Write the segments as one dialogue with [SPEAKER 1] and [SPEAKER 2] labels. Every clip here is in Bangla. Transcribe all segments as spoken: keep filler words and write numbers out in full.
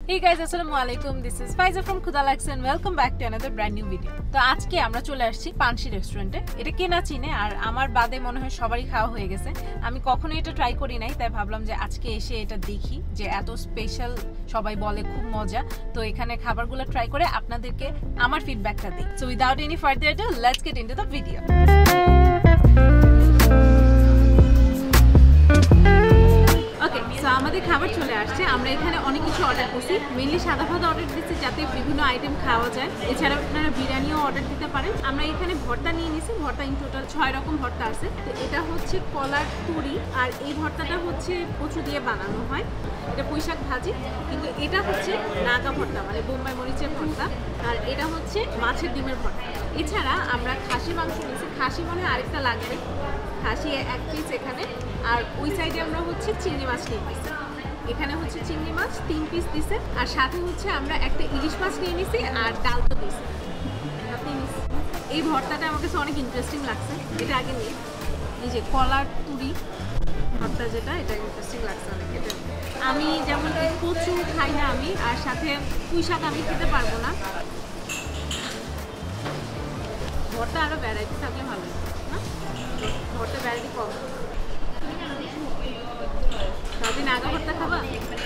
[SPEAKER 1] Hey guys, Assalamualaikum. This is Faiza from Khudalax and welcome back to another brand new video. তো আজকে আমরা চলে আসছি পানসি রেস্টুরেন্টে। এটা কে না চিনে আর আমার বাদে মনে হয় সবারই খাওয়া হয়ে গেছে। আমি কখনো এটা ট্রাই করি নাই, তাই ভাবলাম যে আজকে এসে এটা দেখি যে এত স্পেশাল, সবাই বলে খুব মজা। তো এখানে খাবারগুলো ট্রাই করে আপনাদেরকে আমার ফিডব্যাকটা দিই। So without any further ado, let's get into the video. Okay, so আমাদের খাবার চলে আসছে। আমরা এখানে অনেক কিছু অর্ডার করছি। মেইনলি সাদা ভাত অর্ডার দিচ্ছি যাতে বিভিন্ন আইটেম খাওয়া যায়। এছাড়া আপনারা বিরিয়ানিও অর্ডার দিতে পারেন। আমরা এখানে ভর্তা নিয়ে নিয়েছি। ভর্তা ইন টোটাল ছয় রকম ভর্তা আছে। তো এটা হচ্ছে কলার তুরি, আর এই ভর্তাটা হচ্ছে কচু দিয়ে বানানো হয়। এটা পুঁইশাক ভাজি, কিন্তু এটা হচ্ছে নাগা ভর্তা, মানে বোম্বাই মরিচের ভর্তা। আর এটা হচ্ছে মাছের ডিমের ভর্তা। এছাড়া আমরা খাসি মাংস নিয়েছি। খাসি মনে হয় আরেকটা লাগবে, খাসি এক পিস এখানে। আর ওই সাইডে আমরা হচ্ছে চিংড়ি মাছ নিয়ে নিয়েছি। এখানে হচ্ছে চিংড়ি মাছ তিন পিস দিছে, আর সাথে হচ্ছে আমরা একটা ইলিশ মাছ নিয়ে নিয়েছি আর ডাল তো দিয়েছি। এই ভর্তাটা আমার কাছে অনেক ইন্টারেস্টিং লাগছে। এটা আগে নিই, এই যে কলার তুরি ভর্তা, যেটা এটা ইন্টারেস্টিং লাগছে অনেক। এটা আমি যেমন কচু খাই না আমি, আর সাথে পুঁই শাক আমি খেতে পারবো না। ভর্তা আরও ভ্যারাইটি থাকলে ভালো না, ভর্তা ভ্যারাইটি কম। সারাদিন আগা ভর্তা খাবা?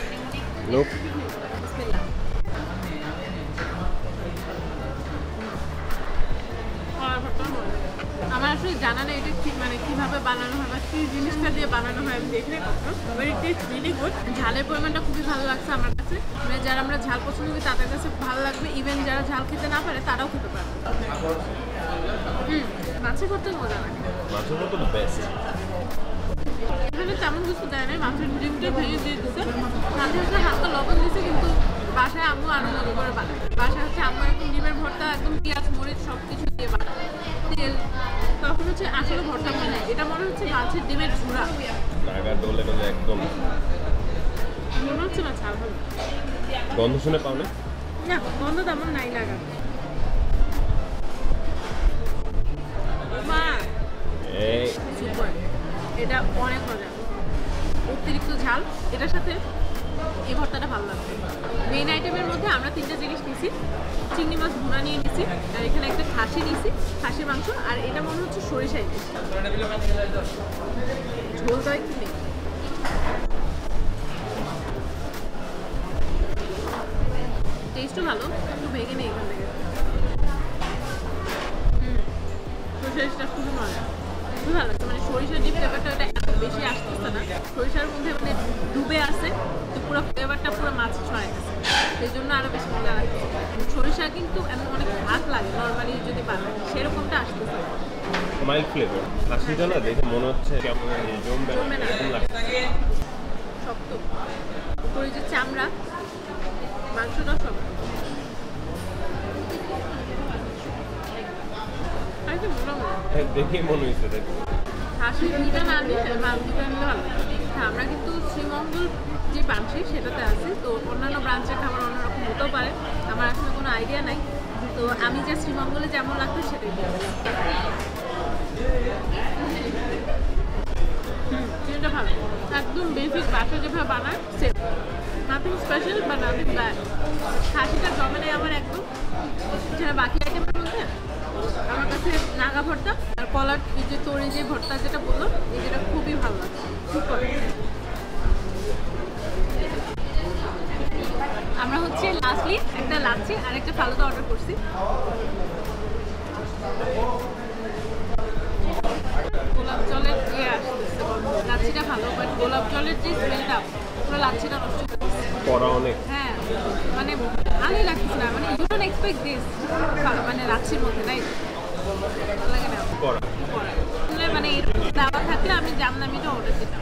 [SPEAKER 1] আমার আসলে জানা নেই এটা ঠিক মানে কীভাবে বানানো হয় বা কী জিনিসটা দিয়ে বানানো হয় আমি দেখলে কখনো। But it is really good. ঝালের পরিমাণটা খুবই ভালো লাগছে আমার কাছে। মানে যারা আমরা ঝাল পছন্দ করি তাদের কাছে ভালো লাগবে। ইভেন যারা ঝাল খেতে না পারে তারাও খেতে পারে। হুম, মাছের ভর্তা মজা লাগে।
[SPEAKER 2] মাছের ভর্তা তো বেস্ট।
[SPEAKER 1] এখানে তেমন কিছু দেয় না, মাছের ডিমটা ভেঙে দিয়ে দিচ্ছে, সাথে হচ্ছে হালকা লবণ দিচ্ছে। কিন্তু বাসায় আম্মু আরো মজা করে বানায়। বাসায় হচ্ছে আম্মু একদম ডিমের ভর্তা একদম পেঁয়াজ মরিচ সব কিছু দিয়ে বানায়, তেল। তখন হচ্ছে আসলে ভর্তা মনে হয় এটা মনে হচ্ছে মাছের ডিমের ঝুড়া।
[SPEAKER 2] নাগা ডলে ডলে একদম
[SPEAKER 1] মনে হচ্ছে না ঝাল হবে।
[SPEAKER 2] গন্ধ শুনে পাও না?
[SPEAKER 1] না, গন্ধ তেমন নাই লাগা। মা
[SPEAKER 2] এই
[SPEAKER 1] সুপার, এটা অনেক মজা। অতিরিক্ত ঝাল, এটার সাথে এই ভর্তাটা ভালো লাগবে। মেইন আইটেমের মধ্যে আমরা তিনটা জিনিস নিয়েছি। চিংড়ি মাছ ভুনা নিয়ে নিয়েছি, আর এখানে একটা খাসি নিয়েছি, খাসির মাংস। আর এটা মনে হচ্ছে সরিষা ইলিশ। ঝোলটা একটু নেই। টেস্টও ভালো, একটু ভেঙে নেই এখান থেকে। হুম, সরিষা ইলিশটা খুবই মজা, খুবই ভালো লাগছে। মানে সরিষার যে ফ্লেভারটা ওটা এত বেশি আসতেছে না, সরিষার মধ্যে মানে ডুবে আছে, তো পুরো ফ্লেভারটা পুরো মাছ ছড়ায় গেছে, সেই জন্য আরও বেশি মজা লাগছে। সরিষা কিন্তু এমন অনেক ভাত লাগে নর্মালি যদি বানায়, সেরকমটা আসতেছে।
[SPEAKER 2] Mild flavour. খাসিটা না দেখে মনে হচ্ছে কেমন জমবে
[SPEAKER 1] জমবে না,
[SPEAKER 2] এরকম লাগছে।
[SPEAKER 1] শক্ত, উপরে যে চামড়া, মাংসটাও শক্ত। আর কি মনে হয়
[SPEAKER 2] দেখেই মনে হয়েছে দেখ
[SPEAKER 1] খাসি দুইটা না নিয়ে মাছ দুটো নিলে ভালো। হ্যাঁ, আমরা কিন্তু শ্রীমঙ্গল যে পানসি সেটাতে আছি। তো অন্যান্য ব্রাঞ্চের খাবার অন্যরকম হতেও পারে, আমার আসলে কোনো আইডিয়া নাই। তো আমি যে শ্রীমঙ্গলে যেমন লাগতো সেটাই দিই। হুম, সেটা ভালো, একদম বেসিক বাসা যেভাবে বানায় সেম, নাথিং স্পেশাল বা নাথিং ব্যাড। খাসিটা জমে নেই আমার একদম। এছাড়া বাকি আইটেমের মধ্যে আমার কাছে নাগা ভর্তা আর কলার এই যে তরি যে ভর্তা যেটা বললো, এই যেটা খুবই ভালো লাগছে, সুপার। আমরা হচ্ছে লাস্টলি একটা লাচ্ছি আর একটা ফালুদা অর্ডার করছি। গোলাপ জলের ইয়ে আসতেছে, লাচ্ছিটা ভালো, বাট গোলাপ জলের যে স্মেলটা পুরো লাচ্ছিটা নষ্ট করে দিচ্ছে।
[SPEAKER 2] কড়া অনেক।
[SPEAKER 1] হ্যাঁ, মানে ভালোই লাগছে না, মানে ইউ ডোন্ট এক্সপেক্ট দিস মানে লাচ্ছির মধ্যে, তাই ভালো লাগে না
[SPEAKER 2] কড়া।
[SPEAKER 1] মানে এরকম দাওয়া থাকলে আমি জামদামিটা অর্ডার দিতাম।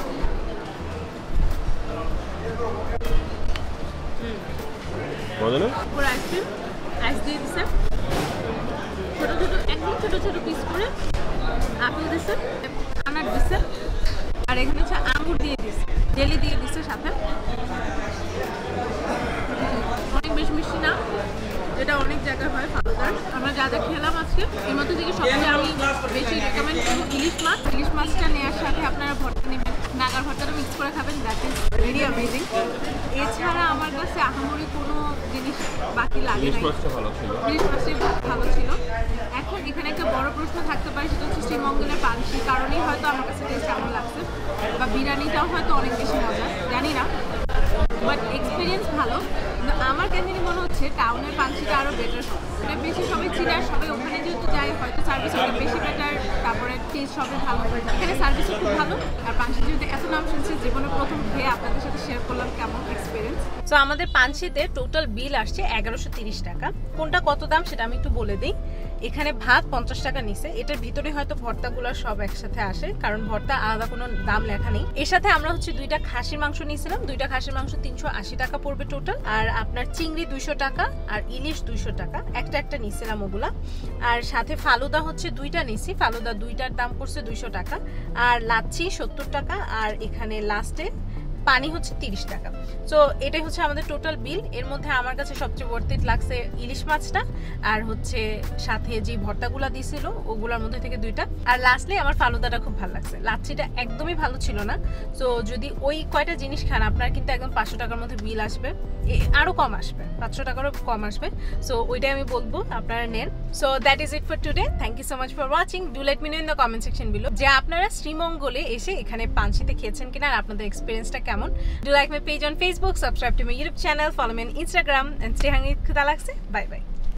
[SPEAKER 2] মজা না?
[SPEAKER 1] পুরো আইসক্রিম আইস দিয়ে দিচ্ছে, ছোটো ছোটো একদম ছোটো ছোটো পিস করে আপেল দিচ্ছে, আনার দিচ্ছে, আর এখানে হচ্ছে আঙুর দিয়ে দিচ্ছে, জেলি দিয়ে দিচ্ছে সাথে। অনেক বেশি মিষ্টি না, যেটা অনেক জায়গায় হয় ফালুদার। আমরা যা যা খেলাম আজকে এর মধ্যে থেকে সবচেয়ে আমি বেশি রেকমেন্ড করব ইলিশ মাছ। ইলিশ মাছটা নেওয়ার সাথে আপনারা ভর্তা নেবেন, নাগার ভর্তাটা মিক্স করে খাবেন, দ্যাট ইজ ভেরি অ্যামেজিং। এছাড়া আমার কাছে আহামরি কি লাগে
[SPEAKER 2] ইলিশ
[SPEAKER 1] নাই।
[SPEAKER 2] মাছটা ভালো ছিল।
[SPEAKER 1] ইলিশ মাছটা ভালো ছিল। এখন এখানে একটা বড় প্রশ্ন থাকতে পারে, সেটা হচ্ছে শ্রীমঙ্গলের পানসি কারণেই হয়তো আমার কাছে টেস্ট এমন লাগছে, বা বিরিয়ানিটাও হয়তো অনেক বেশি মজা, জানি না, বাট এক্সপিরিয়েন্স ভালো। কিন্তু আমার কেন জানি মনে হচ্ছে টাউনের পানসিটা আরও বেটার, ওটা বেশি সবাই চিনে, আর সবাই ওখানে যেহেতু যায় হয়তো সার্ভিস অনেক বেশি বেটার, তারপরে টেস্ট সবাই ভালো। এখানে সার্ভিসও খুব ভালো, আর পানসি যেহেতু এত নাম শুনছি, জীবনে প্রথম খেয়ে আপনাদের সাথে শেয়ার করলাম কেমন এক্সপিরিয়েন্স। তো আমাদের পানসিতে টোটাল বিল আসছে এগারোশো তিরিশ টাকা। কোনটা কত দাম সেটা আমি একটু বলে দিই। এখানে ভাত পঞ্চাশ টাকা নিছে, এটার ভিতরে হয়তো ভর্তাগুলো সব একসাথে আসে, কারণ ভর্তা আলাদা কোনো দাম লেখা নেই। এর সাথে আমরা হচ্ছে দুইটা খাসির মাংস নিয়েছিলাম, দুইটা খাসির মাংস তিনশো আশি টাকা পড়বে টোটাল। আর আপনার চিংড়ি দুইশো টাকা আর ইলিশ দুইশো টাকা, একটা একটা নিয়েছিলাম ওগুলা। আর সাথে ফালুদা হচ্ছে দুইটা নিছি, ফালুদা দুইটার দাম পড়ছে দুইশো টাকা। আর লাচ্ছি সত্তর টাকা, আর এখানে লাস্টে পানি হচ্ছে তিরিশ টাকা। সো এটাই হচ্ছে আমাদের টোটাল বিল। এর মধ্যে আমার কাছে সবচেয়ে ওয়ার্থ লাগছে ইলিশ মাছটা, আর হচ্ছে সাথে যে ভর্তাগুলা দিছিল ওগুলোর মধ্যে থেকে দুইটা, আর লাস্টলি আমার ফালুদাটা খুব ভালো লাগছে। লাচ্ছিটা একদমই ভালো ছিল না। সো যদি ওই কয়টা জিনিস খান আপনার কিন্তু একদম পাঁচশো টাকার মধ্যে বিল আসবে, আরও কম আসবে, পাঁচশো টাকারও কম আসবে। সো ওইটাই আমি বলবো আপনারা নেন। So that is it for today. Thank you so much for watching. Do let me know in the comment section below যে আপনারা শ্রীমঙ্গলে এসে এখানে পানসিতে খেয়েছেন কিনা, আর আপনাদের এক্সপিরিয়েন্সটা কেমন। Do like my page on Facebook, subscribe to my YouTube channel, follow me on Instagram, and stay hungry. খুদা লাগছে, বাই বাই।